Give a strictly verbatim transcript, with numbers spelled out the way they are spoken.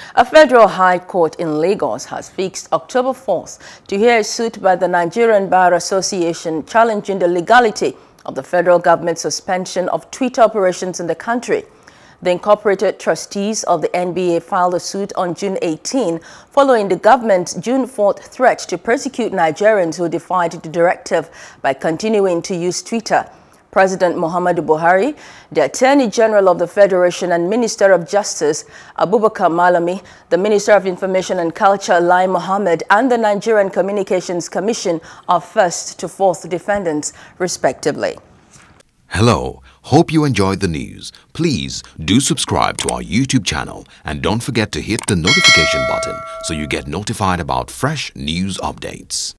A federal high court in Lagos has fixed October fourth to hear a suit by the Nigerian Bar Association challenging the legality of the federal government's suspension of Twitter operations in the country. The incorporated trustees of the N B A filed a suit on June eighteenth following the government's June fourth threat to persecute Nigerians who defied the directive by continuing to use Twitter. President Muhammadu Buhari, the Attorney General of the Federation and Minister of Justice Abubakar Malami, the Minister of Information and Culture Lai Mohammed, and the Nigerian Communications Commission are first to fourth defendants, respectively. Hello, hope you enjoyed the news. Please do subscribe to our YouTube channel and don't forget to hit the notification button so you get notified about fresh news updates.